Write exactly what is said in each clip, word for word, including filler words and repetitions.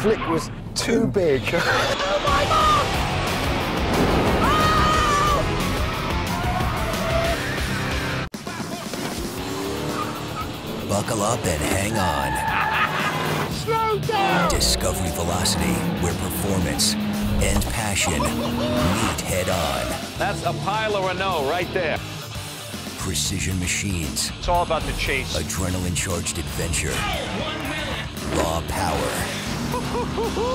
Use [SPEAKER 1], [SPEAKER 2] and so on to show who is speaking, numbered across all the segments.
[SPEAKER 1] flick was too big.
[SPEAKER 2] Oh my God!
[SPEAKER 3] Buckle up and hang on.
[SPEAKER 2] Slow down!
[SPEAKER 3] Discovery Velocity, where performance and passion meet head on.
[SPEAKER 4] That's a pile of Renault right there.
[SPEAKER 3] Precision machines.
[SPEAKER 4] It's all about the chase.
[SPEAKER 3] Adrenaline-charged adventure. Raw power.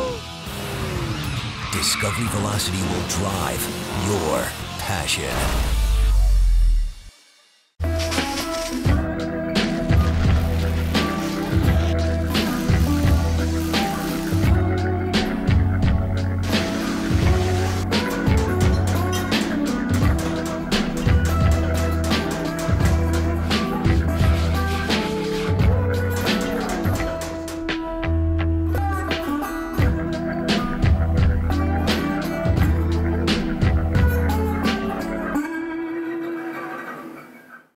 [SPEAKER 3] Discovery Velocity will drive your passion.